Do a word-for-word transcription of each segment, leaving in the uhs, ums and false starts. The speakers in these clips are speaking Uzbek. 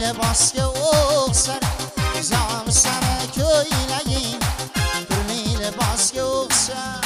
libosga o'xshar Zom sani ko'ylaging turli libosga o'xshar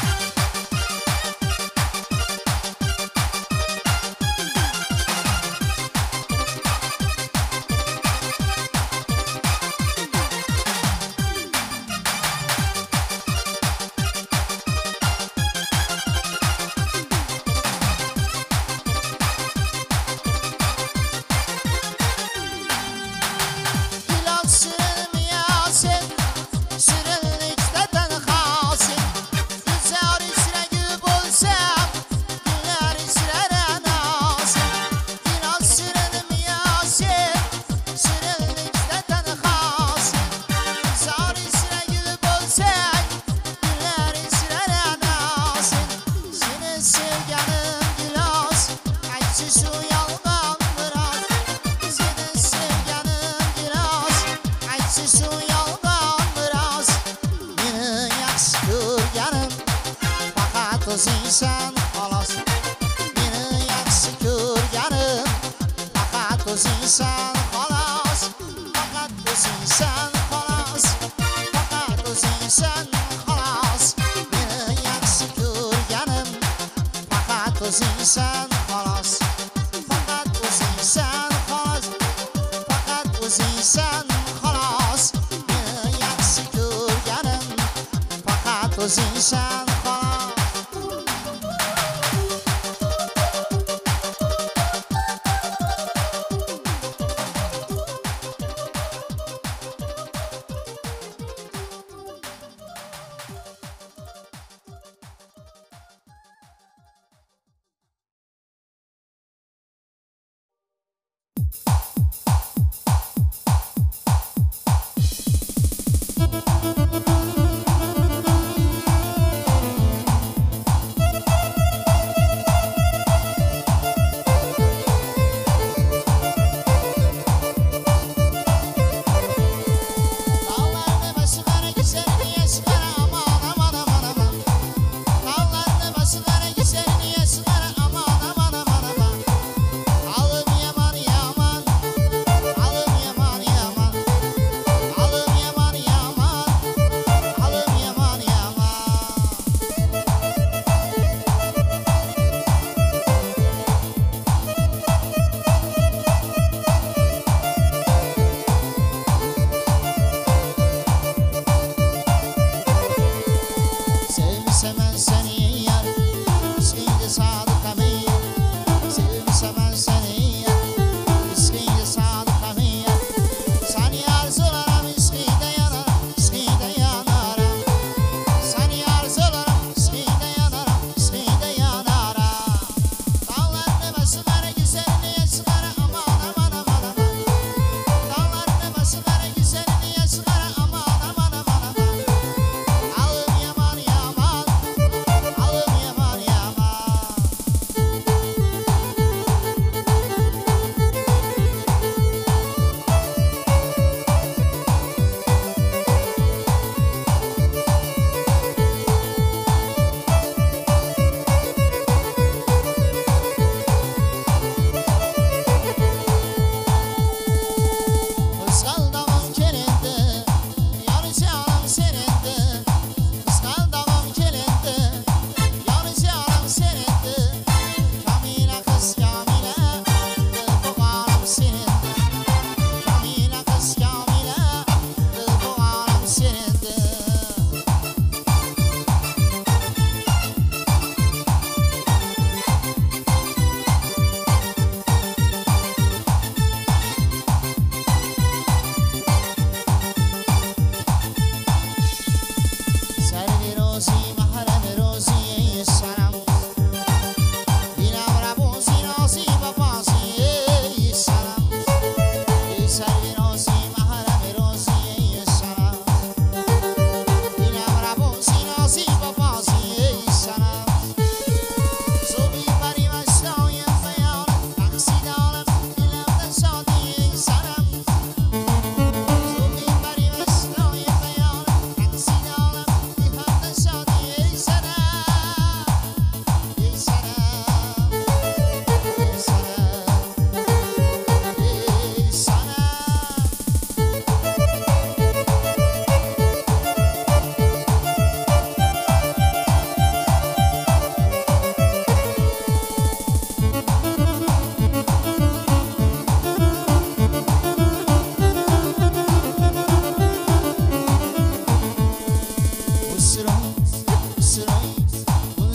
O'zingsan xolos meni yaxshi ko'rganim faqat o'zingsan xolos faqat o'zingsan xolos faqat o'zingsan xolos meni yaxshi ko'rganim faqat o'zingsan xolos faqat o'zingsan xolos faqat o'zingsan xolos meni yaxshi ko'rganim faqat o'zingsan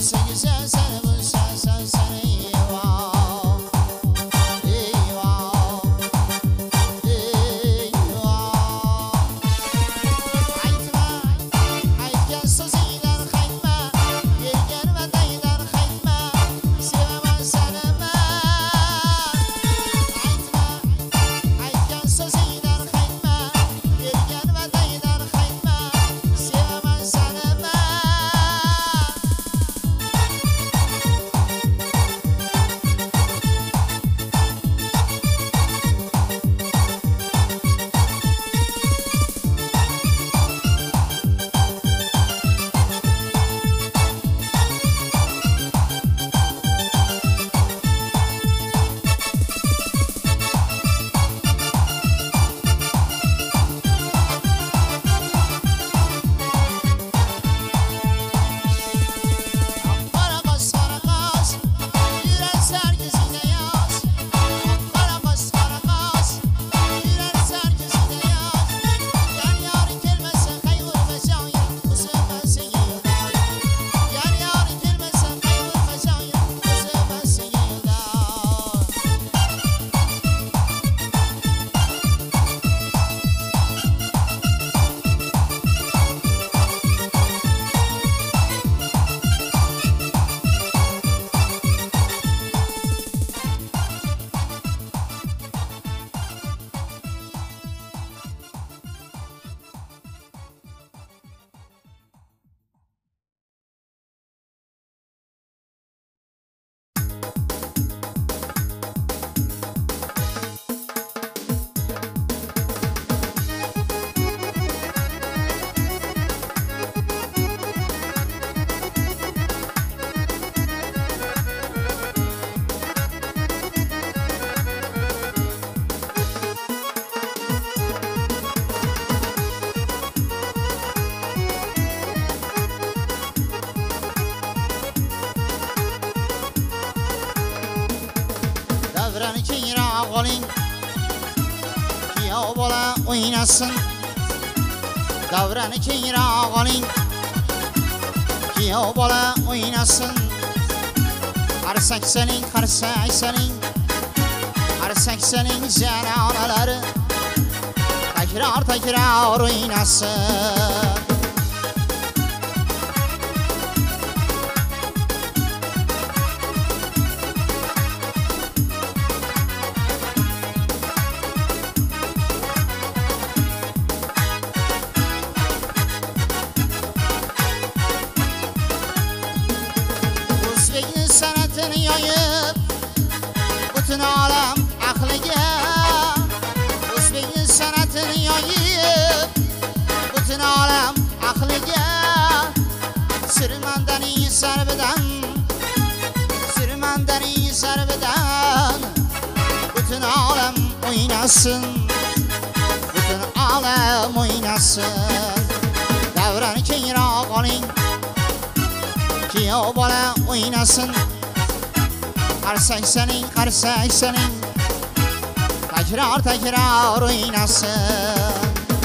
oynasın Davranı kengroq oling Kuyov bola oynasın Qarsak sening, qarsak sening Qarsak sening janonalari Takror takror oynasın yoyib butun olam aqliga o'zbekning san'atini yoyib butun olam aqliga sirmandaning sarbidan sirmandaning sarbidan butun olam o'ynasın butun olam o'ynasın davrani kengroq oling kuyov bola o'ynasın Qarsak sening, qarsak sening Takror takror o'ynasın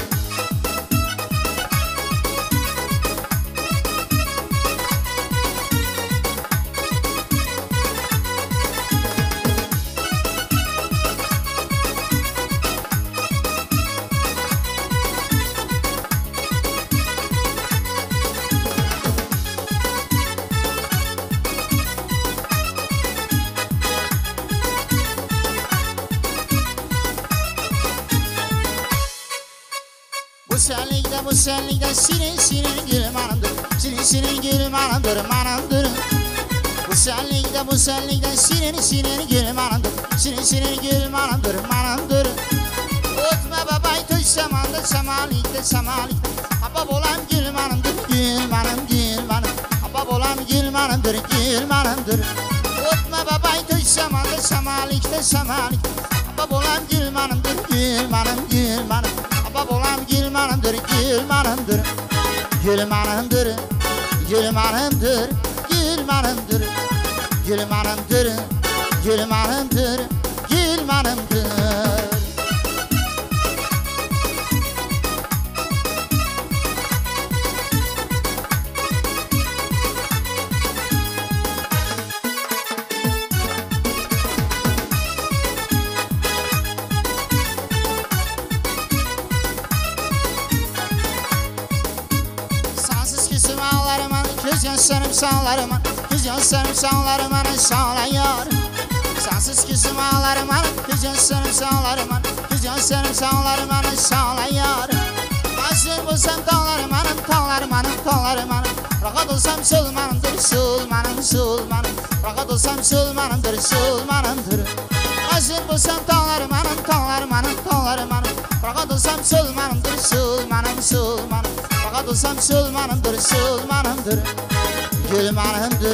Senlikde bu senlikde sinin sinin gül manımdır Sinin sinin gül manımdır manımdır Bu senlikde bu senlikde sinin sinin gül manımdır Sinin sinin gül manımdır manımdır Ötme babay töy samandır samalikde samalikde Haba bolam gül manımdır gül manım gül manım Haba bolam gül manımdır gül manımdır Ötme babay töy samandır samalikde samalikde Haba bolam gül manımdır gül manım gül manım Haba bolam gül manımdır, gül manımdır Gül manımdır, gül manımdır Gül manımdır, gül manımdır Gül manımdır, gül manımdır sağlarım Kız gözlerim sağlarım sağlayar Sensiz küsüm ağlarım Kız gözlerim sağlarım Kız gözlerim sağlarım sağlayar Aşık bulsam dağlarım Dağlarım dağlarım Rahat olsam sulmanımdır sulmanım sulmanım Rahat olsam sulmanımdır sulmanımdır Aşık bulsam dağlarım Dağlarım dağlarım Rahat olsam sulmanımdır sulmanım sulmanım Rahat olsam sulmanımdır sulmanımdır Gülmanımdır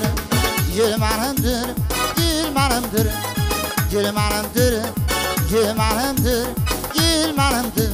Gülmanımdır Gülmanımdır Gülmanımdır Gülmanımdır Gülmanımdır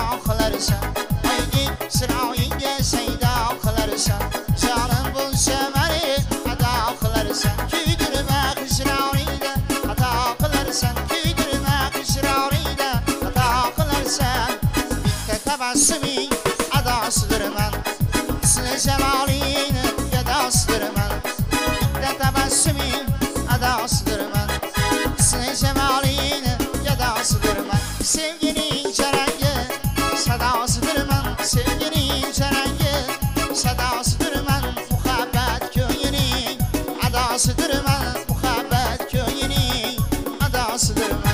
Canım bulsa sevginin çarangi sadosıdır men sevginin çarangi sadosıdır men muhabbat ko'yining adosidir men muhabbat ko'yining adosidir men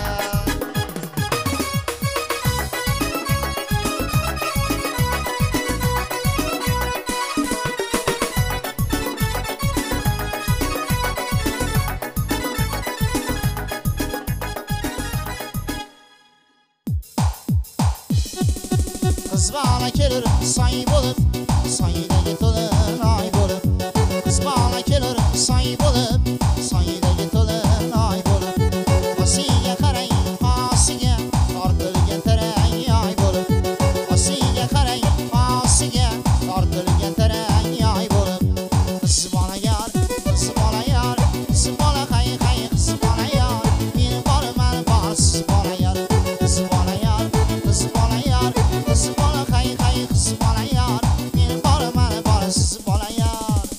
Kız bana gelir say bulup sayda to'lin ay bulup Kız bana gelir say bulup sayda to'lin ay bulup Osiga qarang osiga tortilgan tarang ay bulup Osiga qarang osiga tortilgan tarang ay bulup Kız bana yar kız bana yar kız bana hay hay kız bana yar meni borman bor siz bana yar kız bana yar kız bana yar kız bana hay hay kız bana yar meni borman bor siz bana yar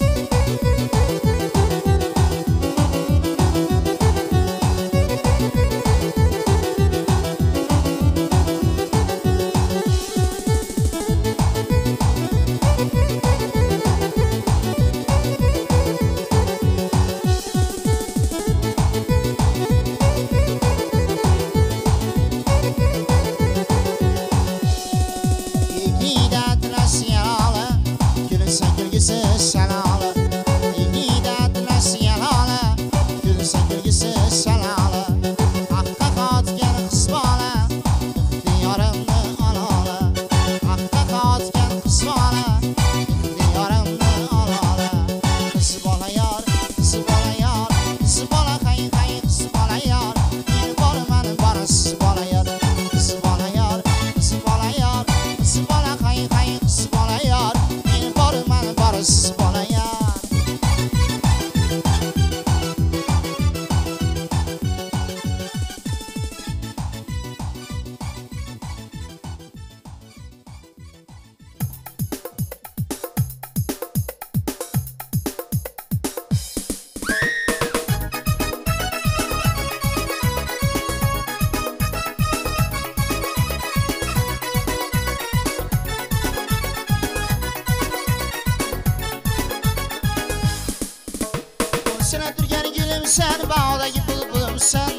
Sen turgan gülüm sen bağdagi bulbulum sen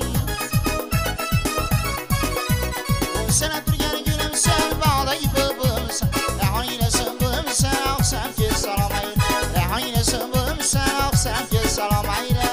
Sen turgan gülüm sen bağdagi bulbulum sen Rehon eylesin bulum sen oqsam kel salom ayla Rehon eylesin bulum sen oqsam kel salom ayla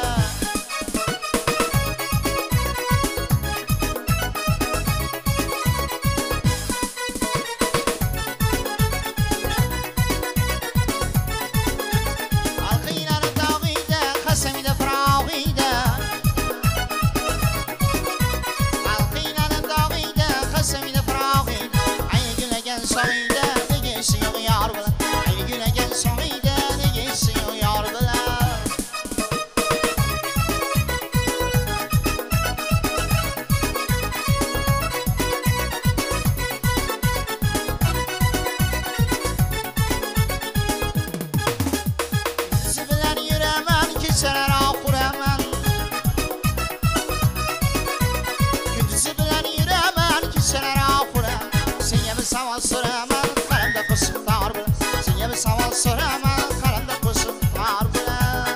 Savol so'raman qalamda qo'shiq tor bilan senga bir savol so'raman qalamda qo'shiq tor bilan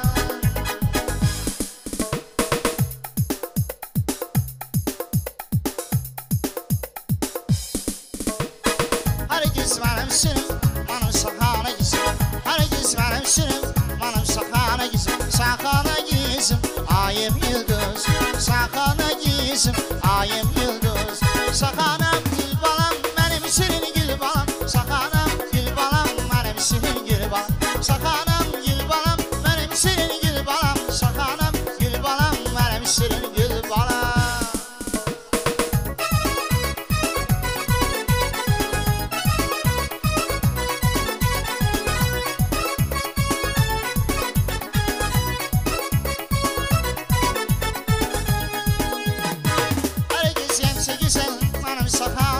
Hargiz menim shirin menim shahona gizim Hargiz menim shirin menim shahona gizim Shahona gizim ayım yıldız Shahona gizim ayım yıldız Shahanam gül balam menim shirin gül balam Shahanam gül balam menim shirin gül balam Shahanam gül balam menim shirin gül balam Shahanam gül balam menim shirin gül balam Hargiz yemse güzel menim shahona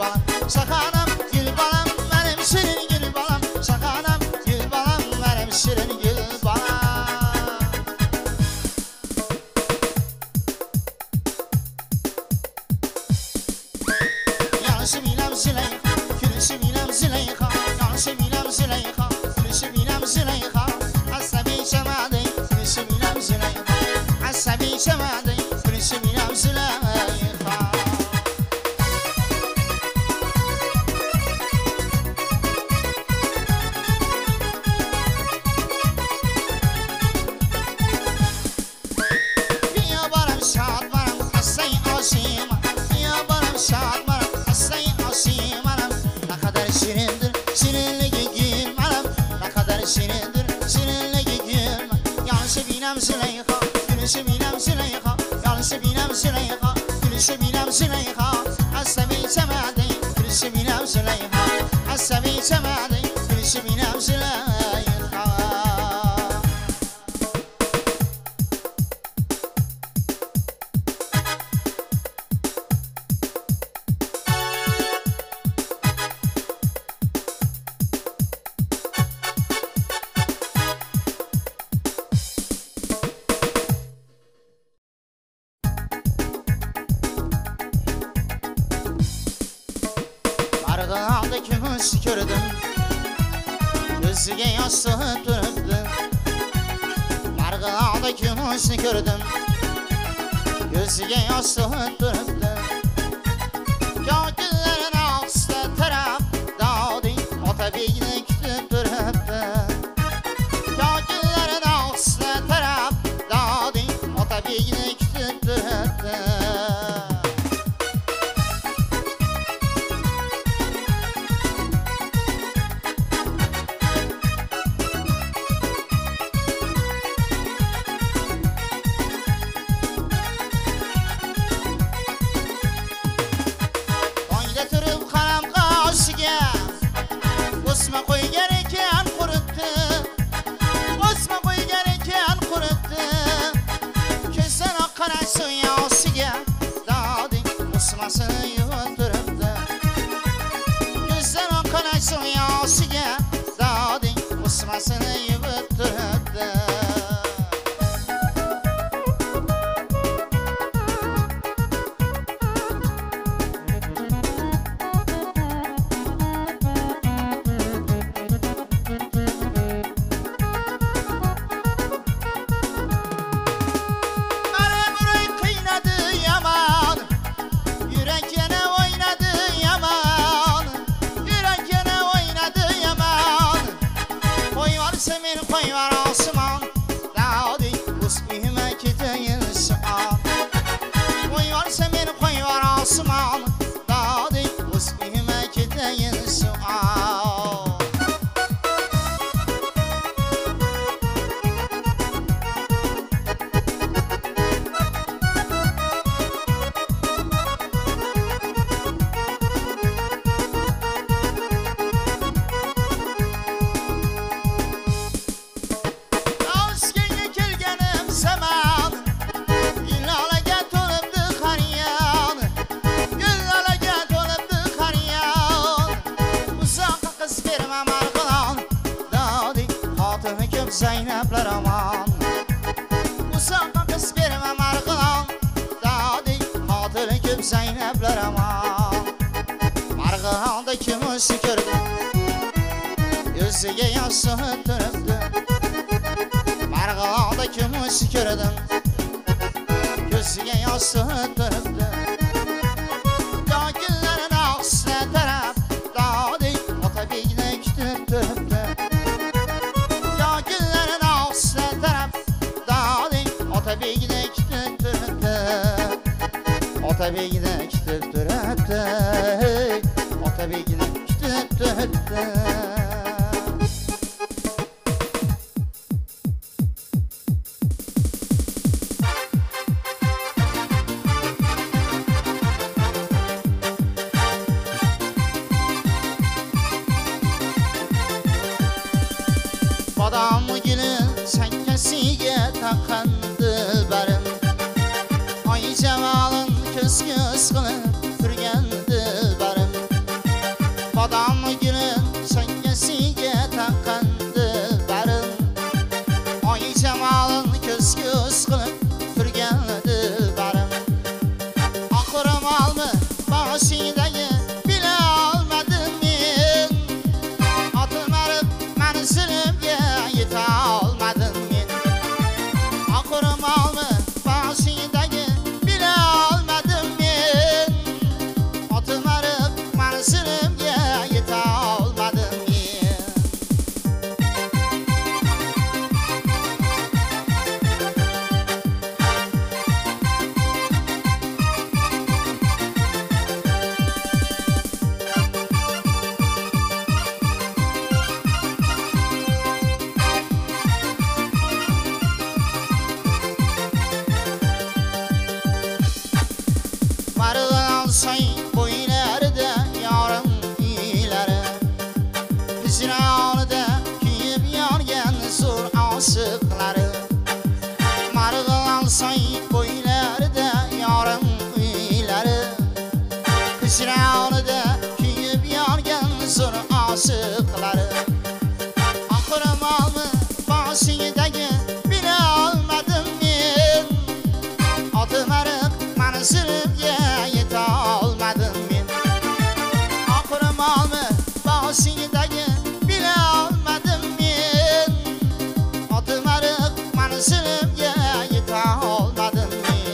balam Şakanam gül balam benim şirin gül balam Şakanam gül balam benim şirin gül balam Yanlışı bilem Züleyha Gülüşü bilem Züleyha Yanlışı bilem Züleyha Gülüşü bilem Züleyha Asabi şemadi Gülüşü bilem Züleyha Asabi şemadi Gülüşü bilem Züleyha Züleyha, gülüşü bilem Züleyha, yanlışı bilem Züleyha, gülüşü bilem Züleyha, asabi semadi, gülüşü bilem Züleyha, asabi semadi, gülüşü bilem Züleyha. Marğalda kümüs gördüm Gözüge yastığı durubdu Marğalda kümüs gördüm Gözüge yastığı durubdu Gagillerin ağzı taraf dağdı O tabiini kütüp durubdu Gagillerin ağzı taraf dağdı O tabiini kütüp durubdu Osma koy gereken kuruttu Osma koy gereken kuruttu Közden akkan suya osiga Dağdı osmasını yuturuptu Közden akkan suya osiga Dağdı osmasını yuturuptu Koy var Osman Dağdı Usbihime kitayın sual Koy var semin koy var Osman Dağdı Usbihime kitayın sual Zeynepler aman Uzakta kız vermem argılan Dağdı hatırı küp Zeynepler aman Margılanda kümüsü gördüm Gözüge yastığı duruptu Margılanda kümüsü gördüm Gözüge yastığı duruptu Gagillerin ağzına taraf Dağdı o tabiine kütüp duruptu Tabiine kütüp duruptu O tabiine kütüp duruptu O tabiine kütüp duruptu Badam gülün senkesiye takandı barım Ay cemalın köz göz kılıpürgendi barım yonida kuyib yongan zo'r oshiqlari Oxirmolmi boshingdagi bila olmadim men Otimariq manzilga yeta olmadim men Oxirmolmi boshingdagi bila olmadim men Otimariq manzilga yeta olmadim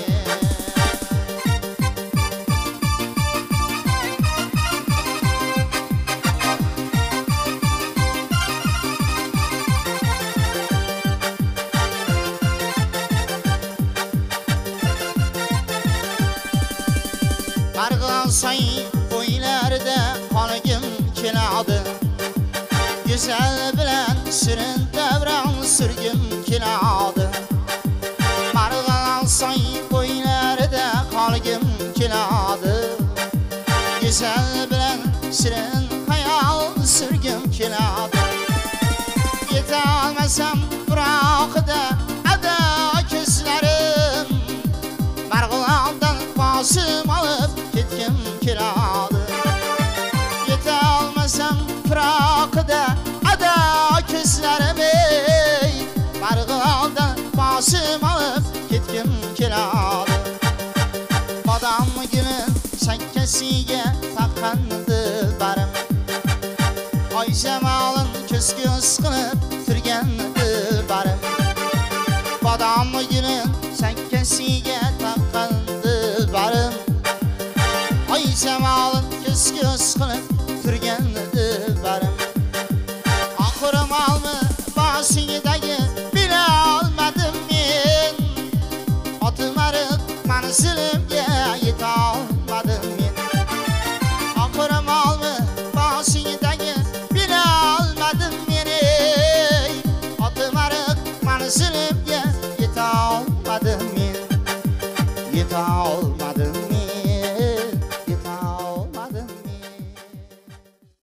Marg'ilon soy bo'ylarida qolgim keladi Go'zal bilan shirin davron surgim keladi Marg'ilon soy bo'ylarida qolgim keladi Go'zal bilan shirin xayol surgim keladi Yeta olmasam biroqda ado ko'zlarim Marg'ilondan boshim olib ketgim keladi Yeta olmasam firoqida ado ko'zlarim ey Marg'ilondan boshim olib ketgim keladi Bodom guli shakkasiga taqqan dilbarim Oy jamolin ko'z-ko'z qilib turgan dilbarim Bodom guli shakkasiga taqqan dilbarim Oy jamolin ko'z-ko'z qilib turgan